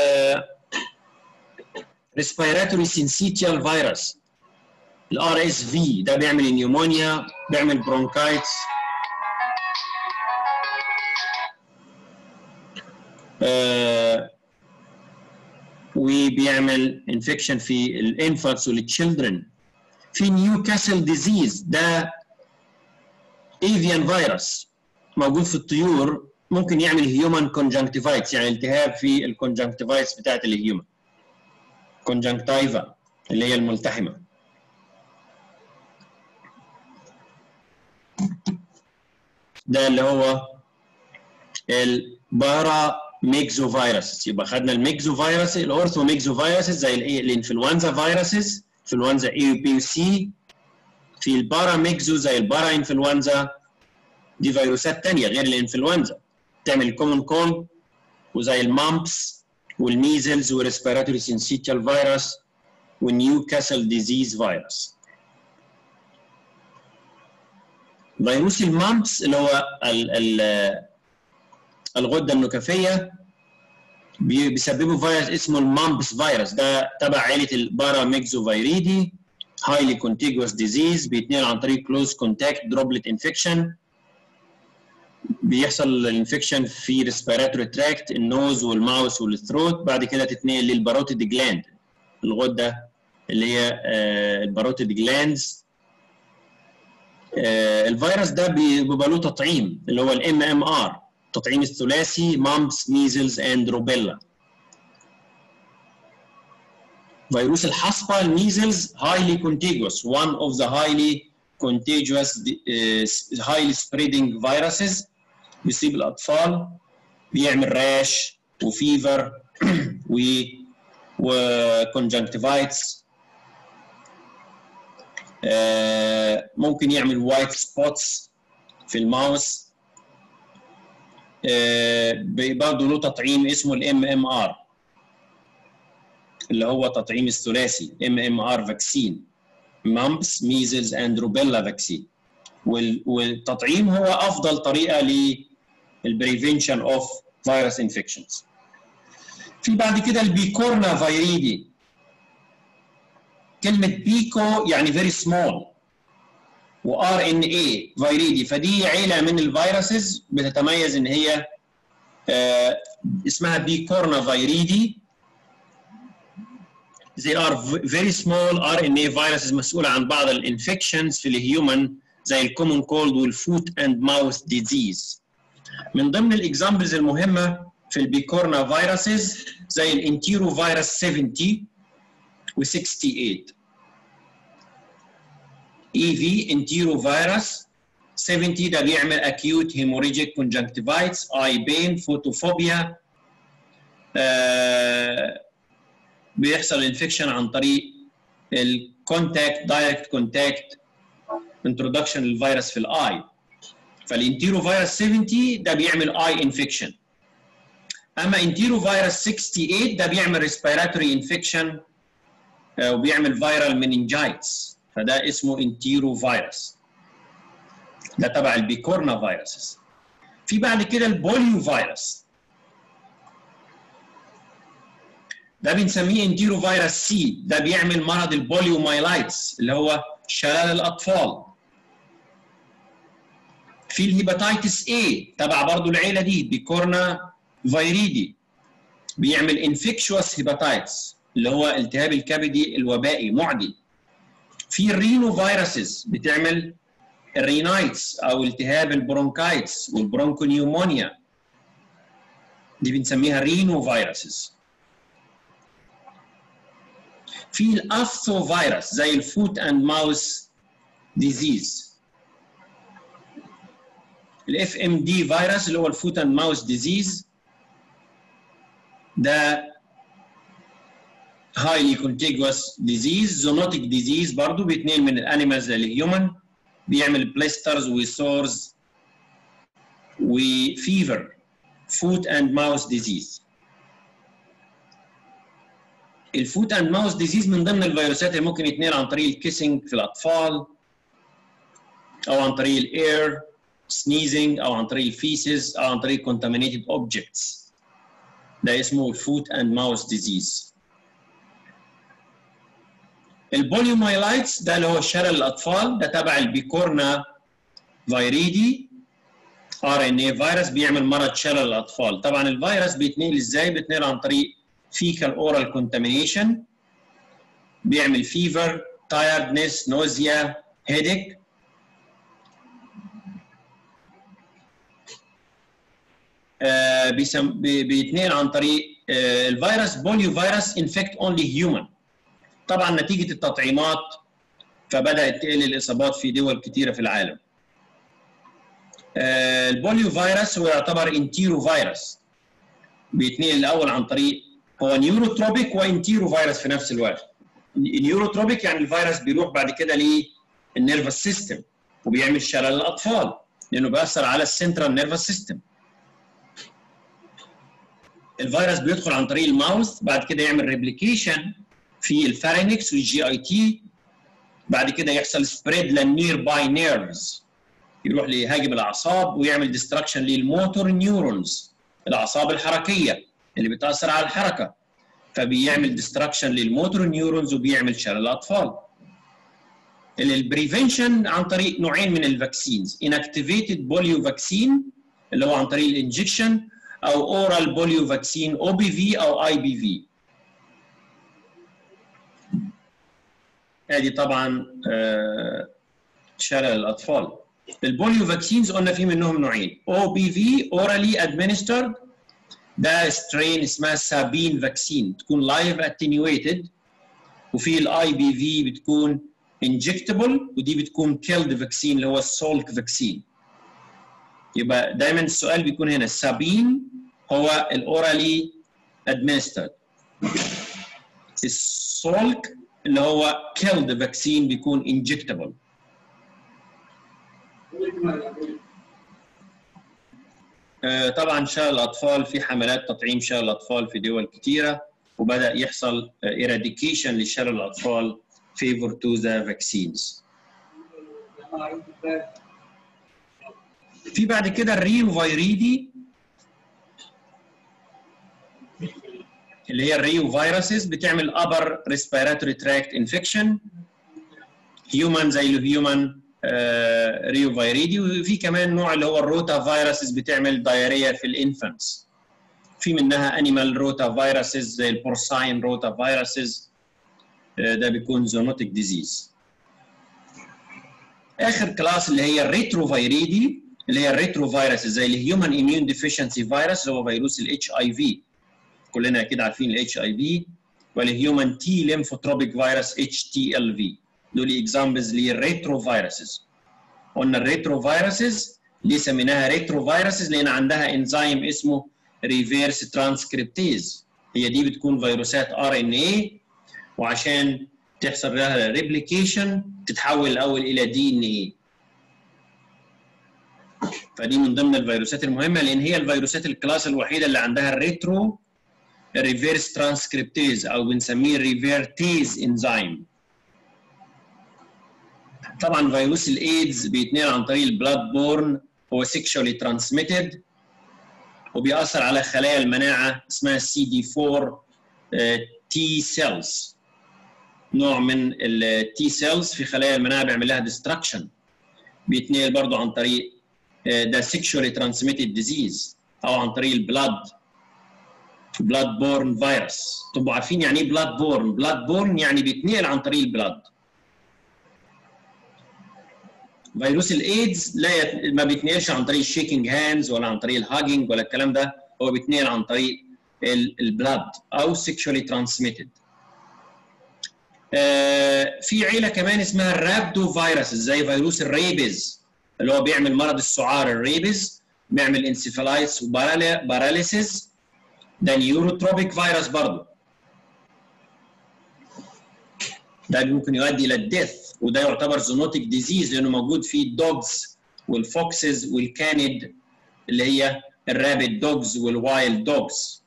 respiratory syncytial virus ال آر إس في، ده بيعمل النيومونيا، بيعمل برونكايتس، آه وبيعمل انفكشن في الانفانتس والتشيلدرن. في نيوكاسل ديزيز، ده ايفيان فيروس موجود في الطيور، ممكن يعمل هيومن كونجنكتيفايتس يعني التهاب في الكونجنكتيفايتس بتاعت الهيومن، كونجنكتيفا اللي هي الملتحمه. ده اللي هو البارا ميكزو فيروس. يبقى خدنا الميكزو فيروس، الاورثو ميكزو فيروس زي الانفلونزا فيروسز، انفلونزا A و B و C. في البارا ميكزو زي البارا انفلونزا، دي فيروسات ثانيه غير الانفلونزا تعمل كومن كولد، وزي المامبس والميزلز والريسبيراتوري سينسيتيال فيروس والنيوكاسل ديزيز فيروس. فيروس المامبس اللي هو ال ال الغده النكفيه بيسببوا فيروس اسمه المامبس فيروس، ده تبع عائله البارا ميكزوفيريدي، highly contiguous disease، بيتنقل عن طريق close contact droplet infection. بيحصل الانفكشن في ريسبيراتوري تراكت، النوز والماوس والثروت، بعد كده تتنقل للباروتيد جلاند، الغده اللي هي الباروتيد جلاندز. الفيروس ده بيبقى له تطعيم اللي هو الام ام ار، التطعيم الثلاثي مامبس ميزلز اند روبيلا. فيروس الحصبه الميزلز highly contagious، one of the highly contagious uh, highly spreading viruses، بيصيب الاطفال، بيعمل راش وفيفر و وكونجنكتيفايتس، آه ممكن يعمل وايت سبوتس في الماوس. آه برضه له تطعيم اسمه الام ام ار اللي هو تطعيم الثلاثي ام ام ار فاكسين، مامبس ميزلز اند روبيلا فاكسين. والتطعيم هو افضل طريقه للبريفنشن اوف فيروس انفكشنز. في بعد كده البيكورنا فيريدي. كلمه بيكو يعني فيري سمول، وار ان اي فيريدي، فدي عيله من الفيروسز بتتميز ان هي آه اسمها بيكورنا فيريدي. they are very small ار ان اي viruses مسؤولة عن بعض الانفكشنز في الهيومن زي الكومون كولد والفوت اند ماوث ديزيز. من ضمن الاكزامبلز المهمة في البيكورنا فيروسز زي الانتيرو فيروس سبعين و ثمانية وستين. اي في انتيرو فيروس سبعين ده بيعمل acute hemorrhagic conjunctivitis, eye pain, photophobia. آه بيحصل انفكشن عن طريق الكونتاكت دايركت كونتاكت انترودكشن للفيروس في الاي. فالانتيرو فيروس سبعين ده بيعمل اي انفكشن. اما انتيرو فيروس ثمانية وستين ده بيعمل ريسبيراتوري انفكشن وبيعمل فيرال مننجايتس، فده اسمه انتيرو فيروس. ده تبع البيكورنا فيروسز. في بعد كده البوليو فيروس، ده بنسميه انتيرو فيروس سي، ده بيعمل مرض البوليو مايلايتس اللي هو شلل الاطفال. في الهيباتيتس اي تبع برضه العيله دي بيكورنا فيريدي، بيعمل انفكشوس هيباتيتس اللي هو التهاب الكبدي الوبائي معدي. في الرينو فيروسز بتعمل الرينايتس او التهاب البرونكايتس والبرونكونيومونيا، دي بنسميها رينو فيروسز. في الافتو فيروس زي الفوت اند ماوث ديزيز. الاف ام دي فيروس اللي هو الفوت اند ماوث ديزيز ده highly contagious disease، zoonotic disease برضه بيتنقل من الانيمالز للهيومن، بيعمل بلاسترز وسورز وفيفر. فوت اند ماوث ديزيز. الفوت اند ماوث ديزيز من ضمن الفيروسات اللي ممكن يتنقل عن طريق الكيسنج في الاطفال او عن طريق الاير سنيزنج او عن طريق الفيسز او عن طريق contaminated objects. ده اسمه الفوت اند ماوث ديزيز. البوليومايلايتس ده اللي هو شلل الاطفال، ده تبع البيكورنا فيريدي ار ان اي فيروس، بيعمل مرض شلل الاطفال. طبعا الفيروس بيتنقل ازاي؟ بيتنقل عن طريق fecal oral contamination، بيعمل fever, tiredness, nausea, headache. آه بيسم... بيتنقل عن طريق آه الفيروس بوليو فيروس infect only human. طبعا نتيجة التطعيمات فبدأت تقل الإصابات في دول كتيرة في العالم. آه البوليو فيروس هو يعتبر انتيرو فيروس، بيتنقل الأول عن طريق، هو نيوروتروبيك وانتيرو فيروس في نفس الوقت. النيوروتروبيك يعني الفيروس بيروح بعد كده للنيرفس سيستم وبيعمل شلل الأطفال لأنه بيأثر على السنترال نيرفس سيستم. الفيروس بيدخل عن طريق الماوث، بعد كده يعمل ريبليكيشن في الفارينكس والجي اي تي، بعد كده يحصل سبريد للنير باي نيرفز، يروح ليهاجم الاعصاب ويعمل ديستراكشن للموتور نيورونز، الاعصاب الحركيه اللي بتاثر على الحركه، فبيعمل ديستراكشن للموتور نيورونز وبيعمل شلل الاطفال. البريفنشن عن طريق نوعين من الفاكسينز، انكتيفيتد بوليو فاكسين اللي هو عن طريق الانجكشن، او اورال بوليو فاكسين او بي في او اي بي في. ادي طبعا آه شلل الاطفال. البوليو فاكسينز قلنا في منهم نوعين، او بي في اورالي ادمنسترد، ده سترين اسمها سابين فاكسين تكون لايف اتنيويتد، وفي الاي بي في بتكون انجكتبل ودي بتكون كيلد فاكسين اللي هو السولك فاكسين. يبقى دايما السؤال بيكون هنا السابين هو الاورالي ادمنسترد، السولك اللي هو كيلد فاكسين بيكون انجكتبل. آه طبعا شلل الاطفال في حملات تطعيم شلل الاطفال في دول كثيره، وبدا يحصل ايراديكيشن لشلل الاطفال favor to the vaccines. في بعد كده الريو فيريدي اللي هي الريو فيروسز، بتعمل upper respiratory tract infection human زي الهيومن آه ريو فيريدي. وفي كمان نوع اللي هو الروتا فيروسز بتعمل دايريا في الانفانتس. في منها انيمال روتا فيروسز زي البورساين روتا فيروسز ده بيكون زونوتيك ديزيز. اخر كلاس اللي هي الريتروفيريدي اللي هي الريترو فيروس زي الهيومن اميون ديفيشنسي فيروس اللي هو فيروس الاتش اي في، كلنا اكيد عارفين الاتش اي في، والهيومن تي ليمفوتروبيك فيروس اتش تي ال في، دول اكزامبلز للريترو فيروسز. قلنا الريترو فيروسز ليه سميناها ريترو فيروسز؟ لان عندها انزيم اسمه ريفيرس ترانسكريبتيز، هي دي بتكون فيروسات ار ان اي، وعشان تحصل لها ريبليكيشن تتحول الاول الى دي ان اي. فدي من ضمن الفيروسات المهمه لان هي الفيروسات الكلاس الوحيده اللي عندها الريترو ريفيرس ترانسكريبتيز او بنسميه ريفيرتيز انزيم. طبعا فيروس الايدز بيتنقل عن طريق البلاد بورن، هو سيكشوالي ترانسميتد وبيأثر على خلايا المناعه اسمها سي دي أربعة تي سيلز، نوع من التي سيلز في خلايا المناعه بيعمل لها ديستراكشن. بيتنقل برضه عن طريق ده سيكشوالي ترانسميتد ديزيز او عن طريق البلاد بلاد بورن فيروس. تبقوا عارفين يعني ايه بلاد بورن؟ بلاد بورن يعني بيتنقل عن طريق البلاد. فيروس الايدز لا يت... ما بيتنقلش عن طريق الشيكينج هاندز ولا عن طريق الهاجينج ولا الكلام ده، هو بيتنقل عن طريق البلاد او سيكشوالي ترانسميتد. آه في عيله كمان اسمها الرابدو فيروس زي فيروس الريبيز اللي هو بيعمل مرض السعار. الريبيز بيعمل انسيفالايتس وباراليسيس، ده نيوروتروبيك فيروس برضه، ده ممكن يؤدي الى الديث، وده يعتبر زونوتيك ديزيز لانه موجود في الدوجز والفوكسز والكانيد اللي هي الرابيد دوجز والوايلد دوجز.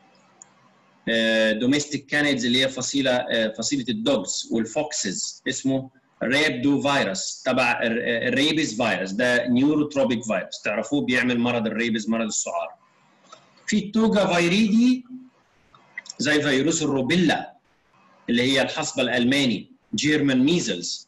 دوميستيك كانيدز اللي هي فصيله فصيله الدوجز، والفوكسز اسمه رابدو فيروس تبع الريبيز فيروس، ده نيوروتروبيك فيروس تعرفوه بيعمل مرض الريبيز مرض السعار. في التوجا فيريدي زي فيروس الروبيلا اللي هي الحصبه الالماني جيرمان ميزلز،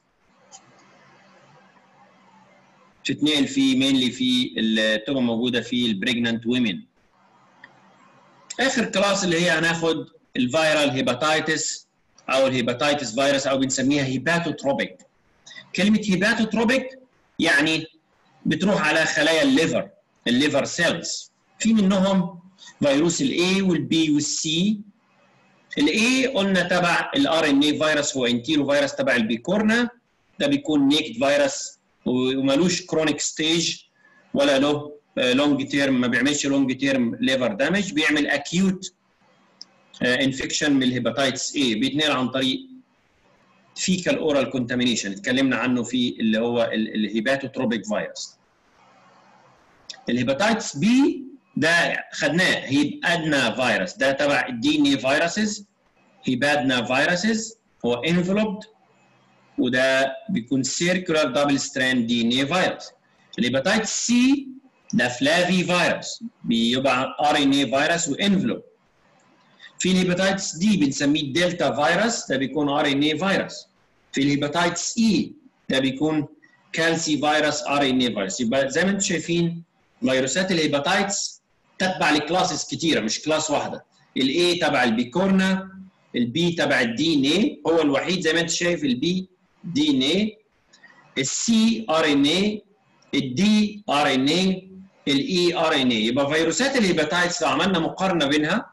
تتنقل في مينلي في بتبقى موجوده في البريجنانت ويمن. اخر كلاس اللي هي هناخد الفيرال هيباتايتس او الهيباتايتس فيروس او بنسميها هيباتوتروبيك. كلمه هيباتوتروبيك يعني بتروح على خلايا الليفر، الليفر سيلز. في منهم فيروس الاي والبي والسي. الاي قلنا تبع الار ان اي فيروس، هو انتيرو فيروس تبع البيكورنا، ده بيكون نيكد فيروس ومالوش كرونيك ستيج ولا له لونج تيرم، ما بيعملش لونج تيرم ليفر دامج، بيعمل اكيوت انفكشن من الهيباتايتس اي، بيتنقل عن طريق فيكال اورال كونتامينيشن اتكلمنا عنه في اللي هو الهيباتوتروبيك فيروس. الهيباتايتس بي ده خدناه هيبادنا فيروس، ده تبع الدي ان اي فيروسز. هيبادنا فيروسز هو انفلوبد وده بيكون سيركولار دبل ستراند دي ان اي فيروس. الهيباتايتس سي ده فلافي فيروس بيبقى ار ان اي فيروس وانفلوب. في الهيباتايتس دي بنسميه دلتا فيروس، ده بيكون ار ان اي فيروس. في الهيباتايتس اي ده بيكون كالسي فيروس ار ان اي فيروس. يبقى زي ما انتم شايفين فيروسات الهيباتايتس تتبع لكلاسز كتيره مش كلاس واحده. الاي تبع البيكورنا، البي تبع الدي ان اي، هو الوحيد زي ما انت شايف البي دي ان اي، السي ار ان اي، الدي ار ان اي، الاي ار ان اي. يبقى فيروسات الهيباتايتس لو عملنا مقارنه بينها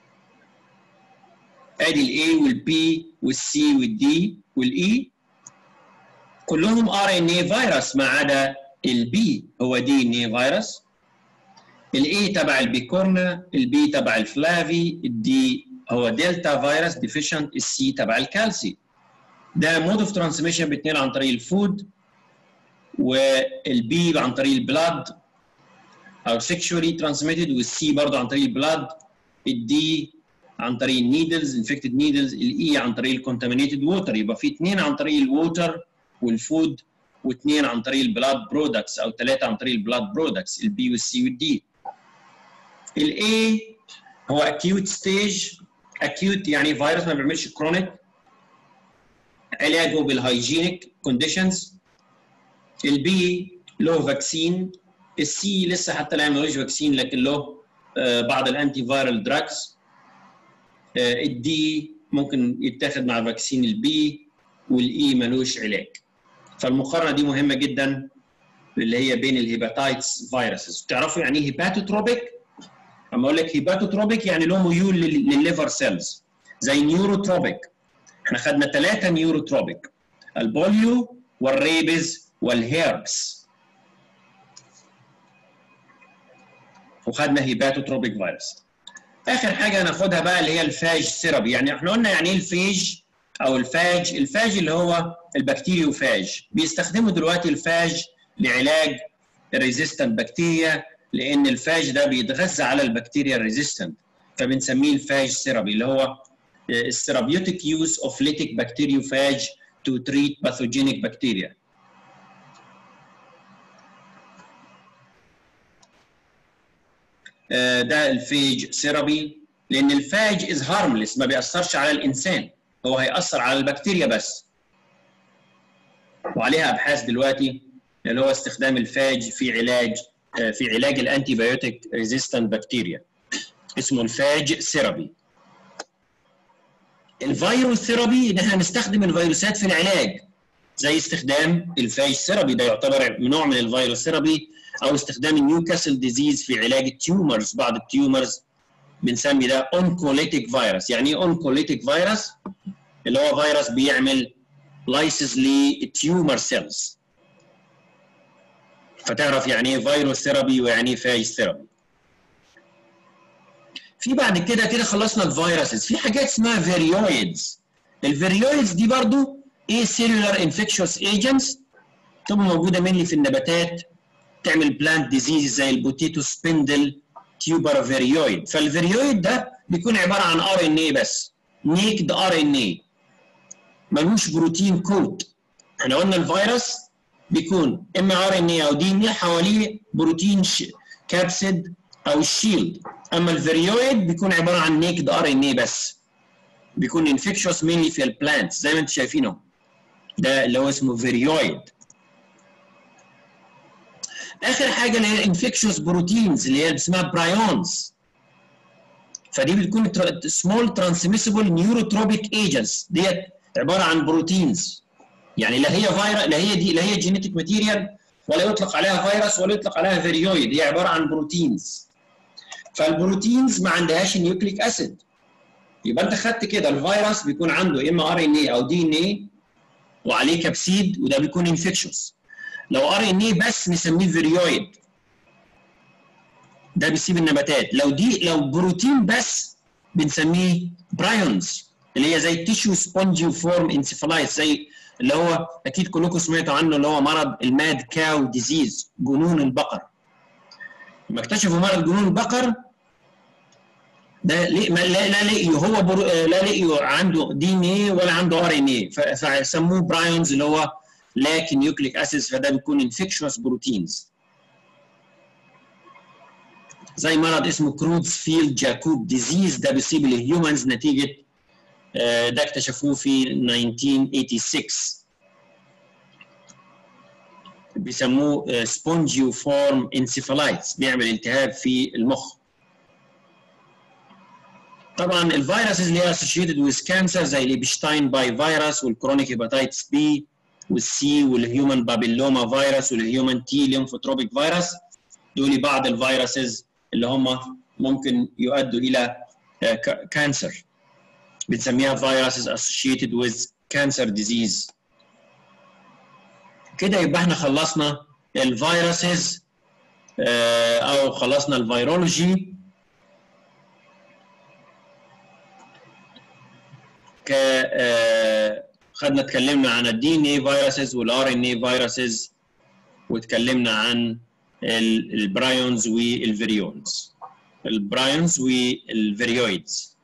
ادي الاي والبي والسي والدي والاي كلهم ار ان اي فيروس ما عدا البي هو دي ان اي فيروس. الاي تبع البيكورنا، البي تبع الفلافي، الدي هو دلتا فيروس ديفيشنت، السي تبع الكالسي. ده مود اوف ترانسميشن بيتنقل عن طريق الفود، والبي عن طريق البلاد او سيكشوالي ترانسميتد، والسي برضه عن طريق البلاد، الدي عن طريق النيدلز انفكتد نيدلز، الاي عن طريق الكونتامينيتد ووتر. يبقى في اثنين عن طريق الووتر والفود واثنين عن طريق البلاد برودكتس او ثلاثه عن طريق البلاد برودكتس البي والسي والدي. الاي هو اكيوت ستيج، اكيوت يعني فيروس ما بيعملش كرونيك، علاجه بالهايجينيك كونديشنز. البي له فاكسين، السي لسه حتى الان ملوش فاكسين لكن له بعض الانتي فايرال دراجز. الدي ممكن يتاخد مع فاكسين البي، والاي ملوش علاج. فالمقارنه دي مهمه جدا اللي هي بين الهيباتايتس فيروسز. تعرفوا يعني ايه هيباتوتروبيك؟ اما اقول لك هيباتوتروبيك يعني له ميول للليفر سيلز. زي نيوروتروبيك، احنا خدنا ثلاثه نيوروتروبيك، البوليو والريبز والهيربس، وخدنا هيباتوتروبيك فيروس. اخر حاجه هناخدها بقى اللي هي الفاج ثيرابي. يعني احنا قلنا يعني ايه الفيج او الفاج؟ الفاج اللي هو البكتيريوفاج. بيستخدموا دلوقتي الفاج لعلاج الريزيستنت بكتيريا، لان الفاج ده بيتغذى على البكتيريا الريزيستنت، فبنسميه الفاج ثيرابي، اللي هو الثيرابيوتيك يوز اوف ليتيك بكتيريوفاج تو تريت باثوجينيك بكتيريا. ده الفاج ثيرابي، لان الفاج از هارمليس، ما بيأثرش على الانسان، هو هيأثر على البكتيريا بس. وعليها ابحاث دلوقتي اللي هو استخدام الفاج في علاج في علاج الانتي بايوتيك ريزيستنت بكتيريا، اسمه الفاج ثيرابي. الفيروس ثيرابي ان احنا نستخدم الفيروسات في العلاج، زي استخدام الفاج ثيرابي، ده يعتبر نوع من الفيروس ثيرابي، او استخدام النيوكاسل ديزيز في علاج التيومرز. بعض التيومرز بنسمي ده اونكوليتيك فيروس. يعني ايه اونكوليتيك فيروس؟ اللي هو فيروس بيعمل لايسيس للتيومر سيلز. فتعرف يعني ايه فيروس ثيرابي ويعني ايه فاج ثيرابي. في بعد كده كده خلصنا الفيروسز، في حاجات اسمها فيريويدز. الفيريويدز دي برضو ايه؟ سيلولار انفكشوس ايجنتس، تبقى موجوده منلي في النباتات، تعمل بلانت ديزيز زي البوتيتو سبندل تيوبر فيريويد. فالفيريويد ده بيكون عباره عن ار ان اي بس، نيكد ار ان اي، ملوش بروتين كوت. احنا قلنا الفيروس بيكون اما ار ان اي او دي ان اي حواليه بروتين كابسيد او الشيلد، اما الفيريويد بيكون عباره عن نيكد ار ان اي بس، بيكون انفكشوس مينلي في البلانت زي ما انتم شايفينه، ده اللي هو اسمه فيريويد. اخر حاجه اللي هي انفكشوس بروتينز اللي هي اسمها برايونز، فدي بتكون سمول ترانسميسبل نيوروتروبيك ايجنتس، ديت عباره عن بروتينز، يعني لا هي فيروس لا هي دي لا هي جينيتيك ماتيريال ولا يطلق عليها فيروس ولا يطلق عليها فيريويد، هي عباره عن بروتينز. فالبروتينز ما عندهاش نيوكليك اسيد، يبقى انت خدت كده الفيروس بيكون عنده اما ار ان اي او دي ان اي وعليه كبسيد، وده بيكون انفكشوس. لو ار ان اي بس نسميه فيريويد، ده بيسيب النباتات. لو دي لو بروتين بس بنسميه برايونز، اللي هي زي التيشو سبونجي فورم انسيفالايتس، زي اللي هو اكيد كلكم سمعتوا عنه، اللي هو مرض الماد كاو ديزيز، جنون البقر. لما اكتشفوا مرض جنون البقر ده لا لا لقيوا هو برو... لا لقيوا عنده دي ان اي ولا عنده ار ان اي، فسموه برايونز اللي هو لاك نيوكليك اسيدز، فده بيكون انفكشوس بروتينز. زي مرض اسمه كروتزفيلد جاكوب ديزيز، ده بيصيب الهيومنز نتيجه ده اكتشفوه في ألف وتسعمائة وستة وثمانين، بيسموه سبونجيوفورم انسيفالايتس، بيعمل التهاب في المخ. طبعا الفيروسز اللي هي associated with cancer زي الابشتاين باي فيروس والكرونيك هيباتايتس بي والسي والهيومن بابيلوما فيروس والهيومن تي ليمفوتروبيك فيروس، دول بعض الفيروسز اللي هم ممكن يؤدوا الى كانسر، بنسميها فيروسز associated with cancer disease. كده يبقى احنا خلصنا الفيروسز او خلصنا الفيرولوجي. ك خدنا اتكلمنا عن الدي ان اي فيروسز والار ان اي فيروسز، واتكلمنا عن البرايونز والفيريونز، البرايونز والفيريويدز.